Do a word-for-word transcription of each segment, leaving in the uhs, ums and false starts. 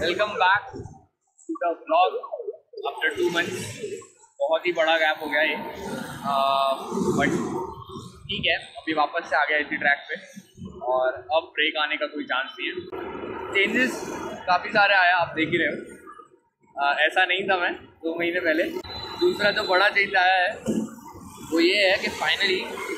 Welcome back to the blog after two months. बहुत ही बड़ा गैप हो गया ये, बट ठीक है, अभी वापस से आ गया इसी ट्रैक पे और अब ब्रेक आने का कोई चांस नहीं है। चेंजेस काफ़ी सारे आया, आप देख ही रहे हो। आ, ऐसा नहीं था मैं दो महीने पहले। दूसरा जो बड़ा चेंज आया है वो ये है कि फाइनली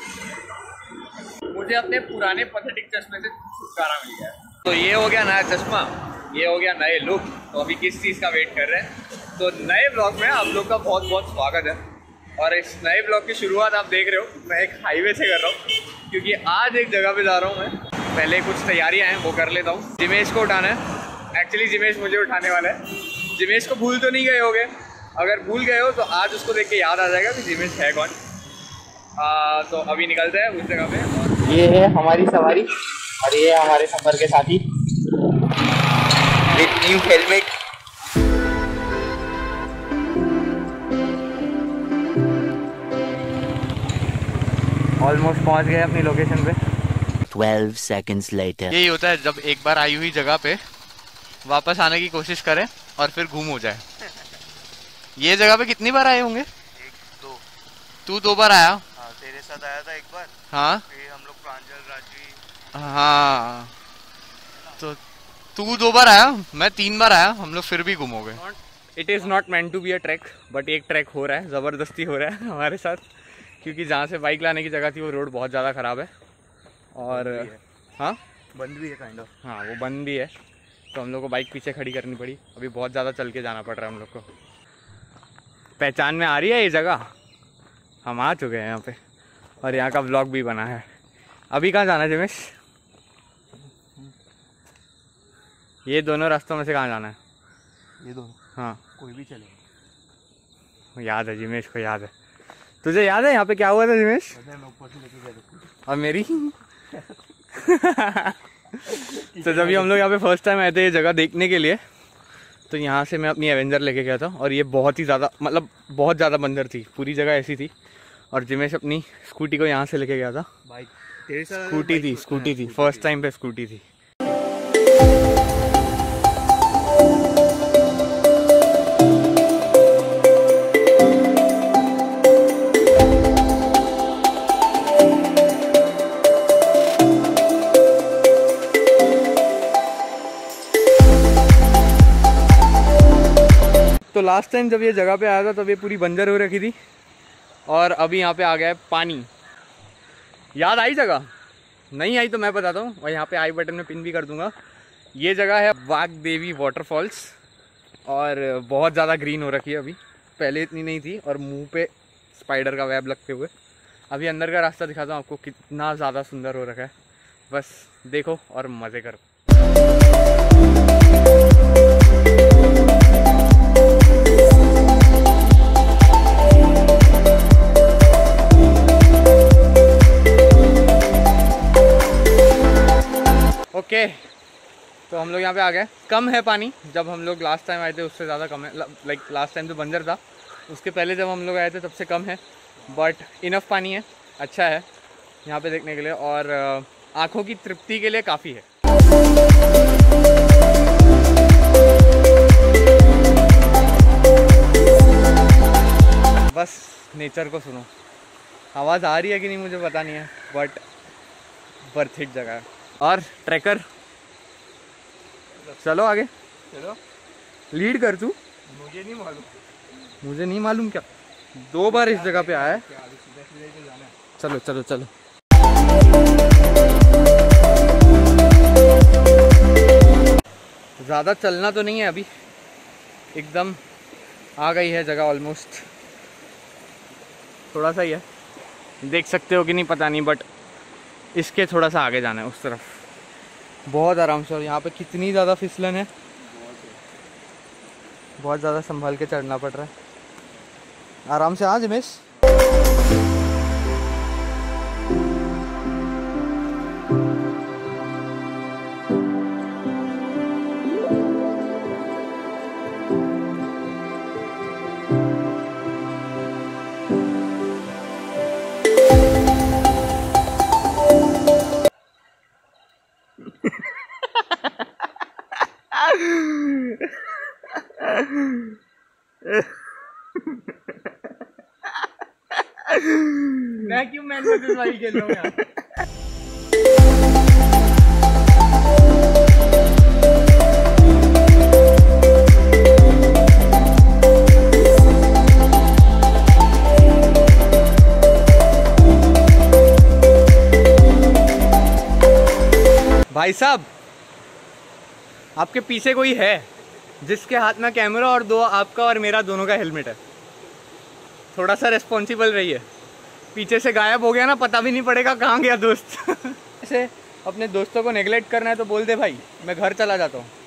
मुझे अपने पुराने पैथेटिक चश्मे से छुटकारा मिल गया है। तो ये हो गया नया चश्मा, ये हो गया नए लुक। तो अभी किस चीज़ का वेट कर रहे हैं? तो नए ब्लॉग में आप लोग का बहुत बहुत स्वागत है। और इस नए ब्लॉग की शुरुआत आप देख रहे हो, मैं एक हाईवे से कर रहा हूँ क्योंकि आज एक जगह पे जा रहा हूँ मैं। पहले कुछ तैयारियाँ हैं वो कर लेता हूँ। जिमेश को उठाना है, एक्चुअली जिमेश मुझे उठाने वाला है। जिमेश को भूल तो नहीं गए होगे? अगर भूल गए हो तो आज उसको देख के याद आ जाएगा कि जिमेश है कौन। आ, तो अभी निकलते हैं उस जगह पे। ये है हमारी सवारी और ये है हमारे सफर के साथी विद न्यू हेलमेट। ऑलमोस्ट पहुंच गए अपनी लोकेशन पे। Twelve seconds later. यही होता है जब एक बार आई हुई जगह पे वापस आने की कोशिश करें और फिर घूम हो जाए। ये जगह पे कितनी बार आए होंगे? एक दो। तू दो बार आया? हाँ, तेरे साथ आया था एक बार। हाँ, फिर हम लोग प्रांजल राजवी। हाँ, तो तू दो बार आया, मैं तीन बार आया, हम लोग फिर भी गुम हो गए। It is not meant to be a track, but एक ट्रैक हो रहा है, ज़बरदस्ती हो रहा है हमारे साथ, क्योंकि जहाँ से बाइक लाने की जगह थी वो रोड बहुत ज़्यादा ख़राब है और हाँ बंद भी है काइंड ऑफ। हाँ वो बंद भी है, तो हम लोग को बाइक पीछे खड़ी करनी पड़ी। अभी बहुत ज़्यादा चल के जाना पड़ रहा है हम लोग को। पहचान में आ रही है ये जगह? हम आ चुके हैं यहाँ पे और यहाँ का व्लॉग भी बना है। अभी कहाँ जाना है जिमेश? ये दोनों रास्तों में से कहाँ जाना है? ये दोनों? हाँ, कोई भी चलेगा। याद है जिमेश को, याद है। तुझे याद है यहाँ पे क्या हुआ था जिमेश? मैं ऊपर से लेके गया और मेरी तो जब हम लोग यहाँ पे फर्स्ट टाइम आए थे ये जगह देखने के लिए, तो यहाँ से मैं अपनी एवेंजर लेके गया था और ये बहुत ही ज़्यादा, मतलब बहुत ज़्यादा बंजर थी, पूरी जगह ऐसी थी। और जिमेश अपनी स्कूटी को यहाँ से लेके गया था। बाइक तेरे साथ? स्कूटी थी, स्कूटी थी, फर्स्ट टाइम पे स्कूटी थी। तो लास्ट टाइम जब ये जगह पे आया था तब ये पूरी बंजर हो रखी थी और अभी यहाँ पे आ गया है पानी। याद आई जगह? नहीं आई तो मैं बताता हूँ और यहाँ पे आई बटन में पिन भी कर दूंगा। ये जगह है वागदेवी वाटरफॉल्स और बहुत ज़्यादा ग्रीन हो रखी है अभी, पहले इतनी नहीं थी। और मुंह पे स्पाइडर का वेब लगते हुए अभी अंदर का रास्ता दिखाता हूँ आपको, कितना ज़्यादा सुंदर हो रखा है। बस देखो और मज़े करो। ओके okay, तो हम लोग यहाँ पे आ गए। कम है पानी, जब हम लोग लास्ट टाइम आए थे उससे ज़्यादा कम है। लाइक लास्ट टाइम जो बंजर था उसके पहले जब हम लोग आए थे तब से कम है, बट इनफ पानी है, अच्छा है यहाँ पे देखने के लिए और आँखों की तृप्ति के लिए काफ़ी है। बस नेचर को सुनो। आवाज़ आ रही है कि नहीं मुझे पता नहीं है, बट वर्थ इट जगह है। और ट्रैकर चलो आगे, चलो लीड कर तू। मुझे नहीं मालूम। मुझे नहीं मालूम क्या? दो बार इस जगह पे आया है। चलो चलो चलो। ज़्यादा चलना तो नहीं है अभी, एकदम आ गई है जगह ऑलमोस्ट। थोड़ा सा ही है, देख सकते हो कि नहीं पता नहीं, बट इसके थोड़ा सा आगे जाना है उस तरफ, बहुत आराम से। और यहाँ पे कितनी ज़्यादा फिसलन है, बहुत ज़्यादा संभाल के चढ़ना पड़ रहा है। आराम से। हाँ Jimesh, vacuum man versus wild खेल रहा हूँ यार। भाई साहब, आपके पीछे कोई है जिसके हाथ में कैमरा और दो आपका और मेरा दोनों का हेलमेट है। थोड़ा सा रिस्पॉन्सिबल रहिए। पीछे से गायब हो गया ना, पता भी नहीं पड़ेगा कहाँ गया दोस्त। ऐसे अपने दोस्तों को नेगलेक्ट करना है तो बोल दे भाई, मैं घर चला जाता हूँ।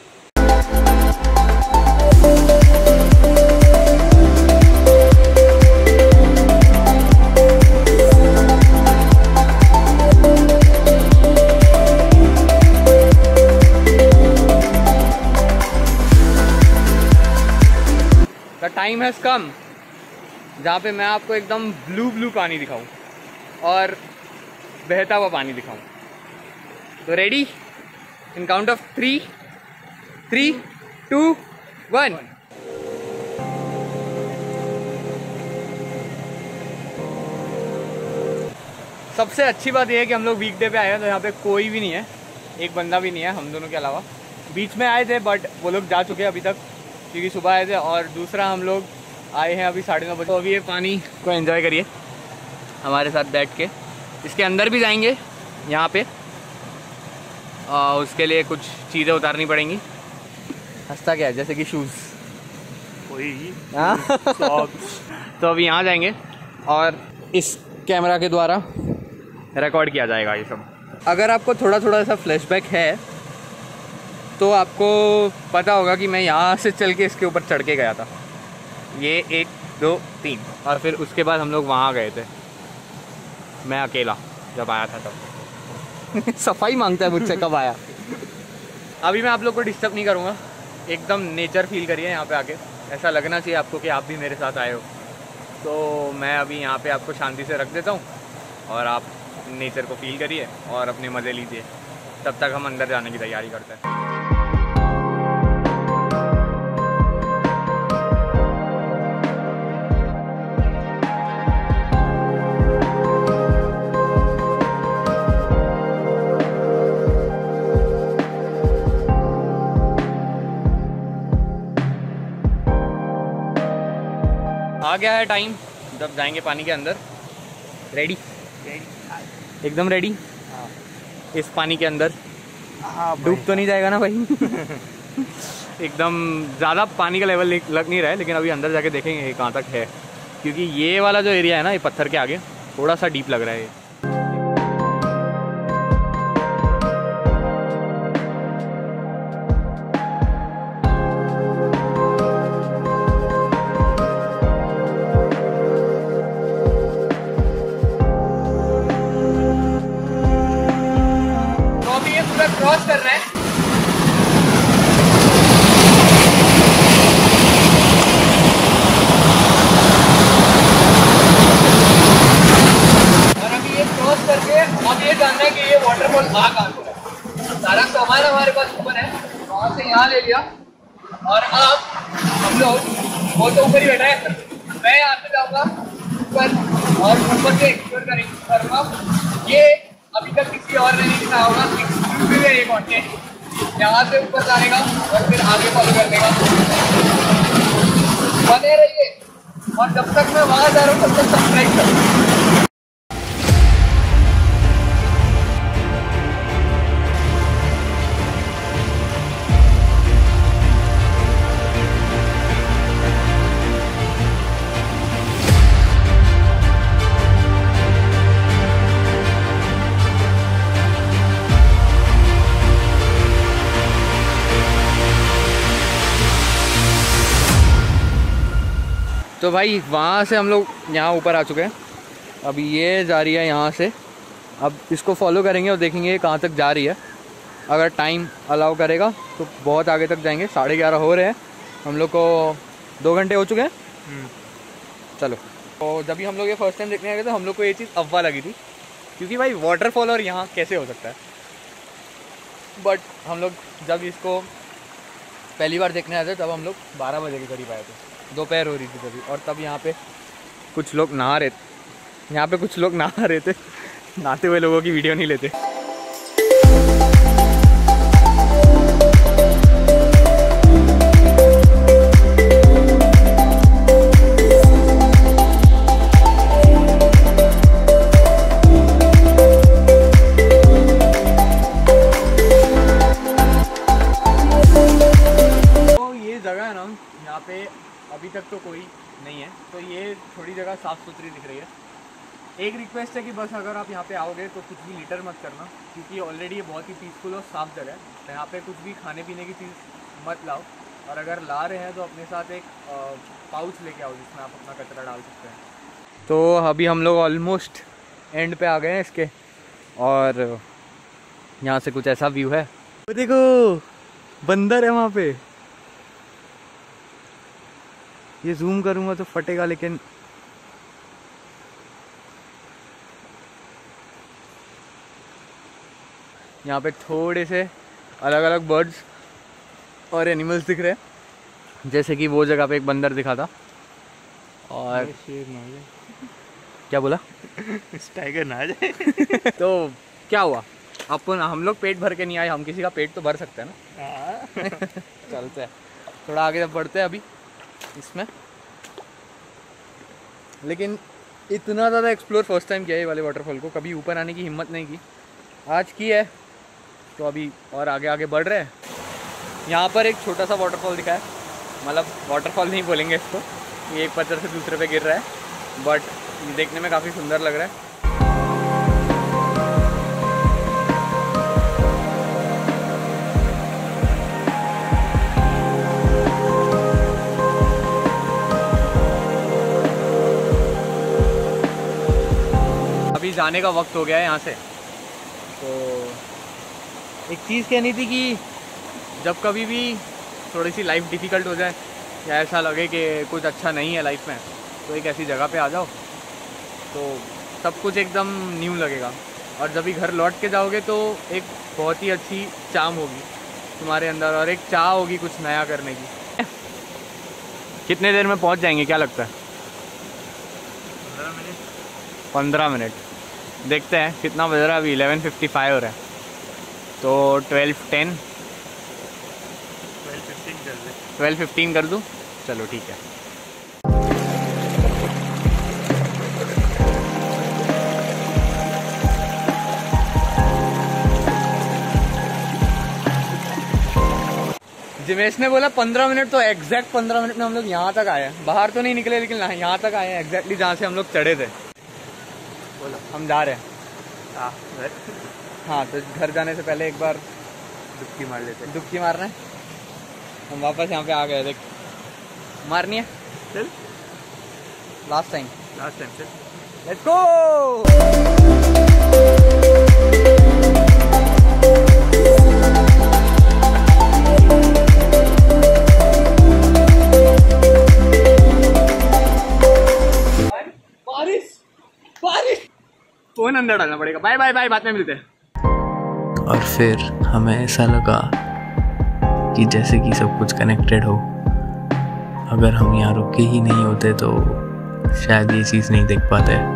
द टाइम हैज़ कम जहाँ पे मैं आपको एकदम ब्लू ब्लू पानी दिखाऊं और बहता हुआ पानी दिखाऊं। तो ready? In count of three three two one. सबसे अच्छी बात यह है कि हम लोग वीकडे पे आए हैं तो यहाँ पे कोई भी नहीं है, एक बंदा भी नहीं है हम दोनों के अलावा। बीच में आए थे बट वो लोग जा चुके हैं अभी तक, क्योंकि सुबह आए थे। और दूसरा हम लोग आए हैं अभी साढ़े नौ बजे। तो अभी ये पानी को एंजॉय करिए हमारे साथ बैठ के। इसके अंदर भी जाएंगे यहाँ पे, आ, उसके लिए कुछ चीज़ें उतारनी पड़ेंगी। हंसता क्या है? जैसे कि शूज़। हाँ तो अभी यहाँ जाएंगे और इस कैमरा के द्वारा रिकॉर्ड किया जाएगा ये सब। अगर आपको थोड़ा थोड़ा सा फ्लैशबैक है तो आपको पता होगा कि मैं यहाँ से चल के इसके ऊपर चढ़ के गया था। ये एक दो तीन और फिर उसके बाद हम लोग वहाँ गए थे, मैं अकेला जब आया था तब। सफाई मांगता है मुझसे कब आया। अभी मैं आप लोग को डिस्टर्ब नहीं करूँगा, एकदम नेचर फील करिए यहाँ पे आके। ऐसा लगना चाहिए आपको कि आप भी मेरे साथ आए हो। तो मैं अभी यहाँ पे आपको शांति से रख देता हूँ और आप नेचर को फील करिए और अपने मज़े लीजिए। तब तक हम अंदर जाने की तैयारी करते हैं। आ गया है टाइम जब जाएंगे पानी के अंदर। रेडी? एकदम रेडी? इस पानी के अंदर डूब तो नहीं जाएगा ना भाई? एकदम ज़्यादा पानी का लेवल लग नहीं रहा है, लेकिन अभी अंदर जाके देखेंगे कहाँ तक है, क्योंकि ये वाला जो एरिया है ना, ये पत्थर के आगे थोड़ा सा डीप लग रहा है ये। क्रॉस कर रहे हैं। और अभी ये क्रॉस करके अब ये जानना है कि ये वाटरफॉल आ कहाँ से है। सारा सामान हमारे पास ऊपर है, वहाँ से यहाँ ले लिया और अब हम लोग वो तो ऊपर ही बैठा है, मैं यहाँ से जाऊँगा ऊपर और ऊपर से एक्सप्लोर करूँगा। ये अभी तक किसी और ने नहीं दिखाया होगा, एक्सक्लूसिव है ये कंटेंट। यहाँ से ऊपर जाने का और फिर आगे फॉलो करने का। बने रहिए और जब तक मैं वहाँ जा रहा हूँ तब तक सब्सक्राइब करो। तो भाई वहाँ से हम लोग यहाँ ऊपर आ चुके हैं। अभी ये जा रही है यहाँ से, अब इसको फॉलो करेंगे और देखेंगे कहाँ तक जा रही है। अगर टाइम अलाउ करेगा तो बहुत आगे तक जाएंगे। साढ़े ग्यारह हो रहे हैं, हम लोग को दो घंटे हो चुके हैं। चलो। तो जब भी हम लोग ये फर्स्ट टाइम देखने आए थे तो हम लोग को ये चीज़ अव्वा लगी थी, क्योंकि भाई वाटरफॉल और यहाँ कैसे हो सकता है। बट हम लोग जब इसको पहली बार देखने आए थे तब हम लोग बारह बजे के करीब आए थे, दोपहर हो रही थी तभी। और तब यहाँ पे कुछ लोग नहा रहे यहाँ पे कुछ लोग नहा रहे थे, नहाते हुए लोगों की वीडियो नहीं लेते। यहाँ पे अभी तक तो कोई नहीं है, तो ये थोड़ी जगह साफ़ सुथरी दिख रही है। एक रिक्वेस्ट है कि बस अगर आप यहाँ पे आओगे तो कुछ भी लीटर मत करना, क्योंकि ऑलरेडी ये बहुत ही पीसफुल और साफ़ जगह है। तो यहाँ पे कुछ भी खाने पीने की चीज़ मत लाओ, और अगर ला रहे हैं तो अपने साथ एक पाउच लेके आओ जिसमें आप अपना कचरा डाल सकते हैं। तो अभी हम लोग ऑलमोस्ट एंड पे आ गए हैं इसके, और यहाँ से कुछ ऐसा व्यू है। देखो बंदर है वहाँ पे, ये जूम करूँगा तो फटेगा, लेकिन यहाँ पे थोड़े से अलग अलग बर्ड्स और एनिमल्स दिख रहे हैं, जैसे कि वो जगह पे एक बंदर दिखा था। और शेर ना आ जाए। क्या बोला? टाइगर ना आ जाए। तो क्या हुआ, अपन हम लोग पेट भर के नहीं आए, हम किसी का पेट तो भर सकते हैं ना। चलते हैं थोड़ा आगे बढ़ते हैं अभी इसमें, लेकिन इतना ज़्यादा एक्सप्लोर फर्स्ट टाइम किया है ये वाले वाटरफॉल को, कभी ऊपर आने की हिम्मत नहीं की, आज की है। तो अभी और आगे आगे बढ़ रहे हैं। यहाँ पर एक छोटा सा वाटरफॉल दिखा है, मतलब वाटरफॉल नहीं बोलेंगे इसको, ये एक पत्थर से दूसरे पे गिर रहा है, बट देखने में काफ़ी सुंदर लग रहा है। अभी जाने का वक्त हो गया है यहाँ से। तो एक चीज़ कहनी थी कि जब कभी भी थोड़ी सी लाइफ डिफ़िकल्ट हो जाए या ऐसा लगे कि कुछ अच्छा नहीं है लाइफ में, तो एक ऐसी जगह पे आ जाओ तो सब कुछ एकदम न्यू लगेगा। और जब भी घर लौट के जाओगे तो एक बहुत ही अच्छी चाम होगी तुम्हारे अंदर, और एक चाह होगी कुछ नया करने की। कितने देर में पहुँच जाएंगे, क्या लगता है? पंद्रह मिनट पंद्रह मिनट देखते हैं कितना बज रहा है अभी। इलेवन फिफ्टी फाइव हो रहा है, तो ट्वेल्व टेन ट्वेल्व फिफ्टीन कर दे। ट्वेल्व फिफ्टीन कर दूँ? चलो ठीक है। जिमेश ने बोला पंद्रह मिनट, तो एग्जैक्ट पंद्रह मिनट में हम लोग यहाँ तक आए हैं। बाहर तो नहीं निकले, लेकिन यहाँ तक आए हैं एग्जैक्टली जहाँ से हम लोग चढ़े थे। बोला हम जा रहे हैं। हाँ हाँ, तो घर जाने से पहले एक बार डुबकी मार लेते हैं। डुबकी मारना है। हम वापस यहाँ पे आ गए, देख मारनी है। चल लास्ट टाइम लास्ट टाइम चल, लेट्स गो। बारिश बारिश फोन अंदर डालना पड़ेगा। बाय बाय बाय, बाद में मिलते हैं। और फिर हमें ऐसा लगा कि जैसे कि सब कुछ कनेक्टेड हो। अगर हम यहाँ रुके ही नहीं होते तो शायद ये चीज़ नहीं देख पाते।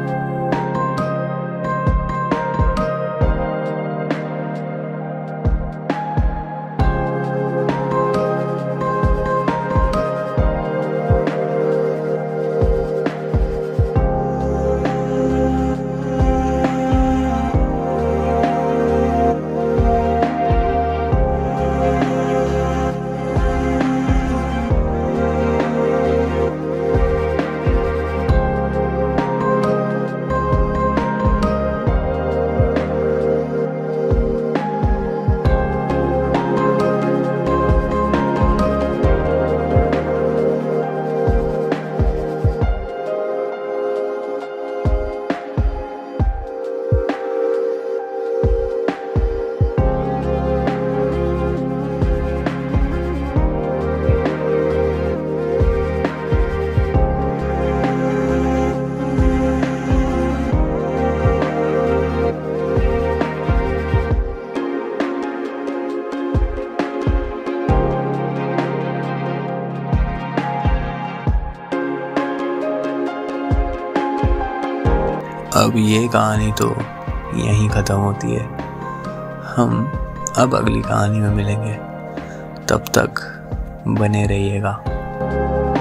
अब ये कहानी तो यहीं ख़त्म होती है। हम अब अगली कहानी में मिलेंगे, तब तक बने रहिएगा।